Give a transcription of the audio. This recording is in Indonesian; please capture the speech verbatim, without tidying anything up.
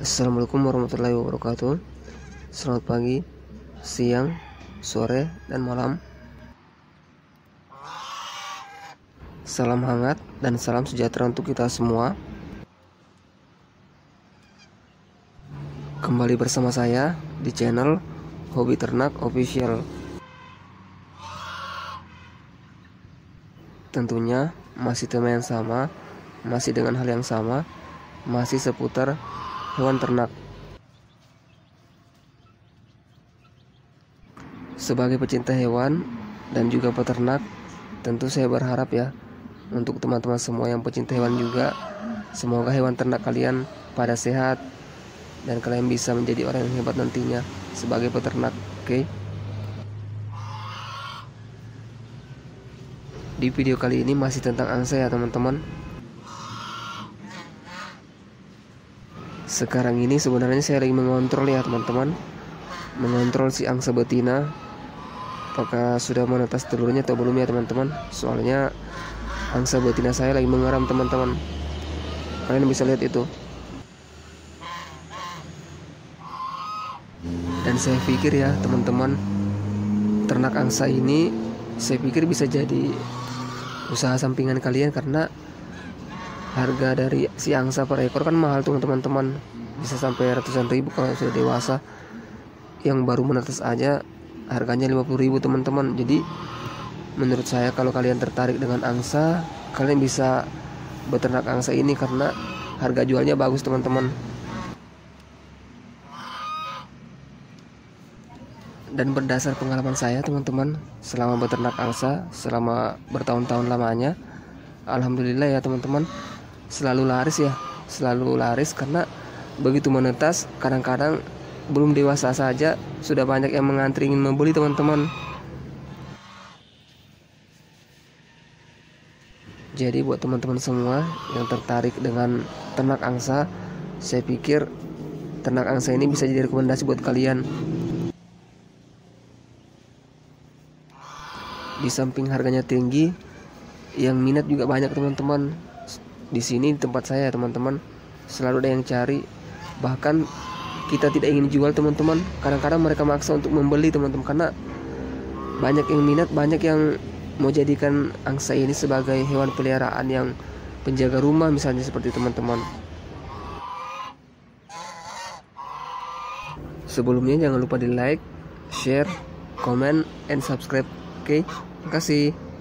Assalamualaikum warahmatullahi wabarakatuh. Selamat pagi, siang, sore, dan malam. Salam hangat dan salam sejahtera untuk kita semua. Kembali bersama saya di channel Hobi Ternak Official. Tentunya masih tema yang sama, masih dengan hal yang sama, masih seputar hewan ternak. Sebagai pecinta hewan dan juga peternak, tentu saya berharap ya untuk teman-teman semua yang pecinta hewan juga, semoga hewan ternak kalian pada sehat dan kalian bisa menjadi orang yang hebat nantinya sebagai peternak. Oke. Di video kali ini masih tentang angsa ya teman-teman. Sekarang ini sebenarnya saya lagi mengontrol ya teman-teman, mengontrol si angsa betina, apakah sudah menetas telurnya atau belum ya teman-teman. Soalnya angsa betina saya lagi mengeram teman-teman, kalian bisa lihat itu. Dan saya pikir ya teman-teman, ternak angsa ini saya pikir bisa jadi usaha sampingan kalian, karena harga dari si angsa per ekor kan mahal tuh teman-teman, bisa sampai ratusan ribu kalau sudah dewasa. Yang baru menetas aja harganya lima puluh ribu teman-teman. Jadi menurut saya kalau kalian tertarik dengan angsa, kalian bisa beternak angsa ini karena harga jualnya bagus teman-teman. Dan berdasar pengalaman saya teman-teman, selama beternak angsa selama bertahun-tahun lamanya, alhamdulillah ya teman-teman, selalu laris ya, selalu laris. Karena begitu menetas, kadang-kadang belum dewasa saja sudah banyak yang mengantri ingin membeli teman-teman. Jadi buat teman-teman semua yang tertarik dengan ternak angsa, saya pikir ternak angsa ini bisa jadi rekomendasi buat kalian. Di samping harganya tinggi, yang minat juga banyak teman-teman. Di sini di tempat saya teman-teman selalu ada yang cari, bahkan kita tidak ingin jual teman-teman, kadang-kadang mereka maksa untuk membeli teman-teman, karena banyak yang minat, banyak yang mau jadikan angsa ini sebagai hewan peliharaan yang penjaga rumah misalnya seperti teman-teman. Sebelumnya jangan lupa di like, share, comment, and subscribe. Oke, terima kasih.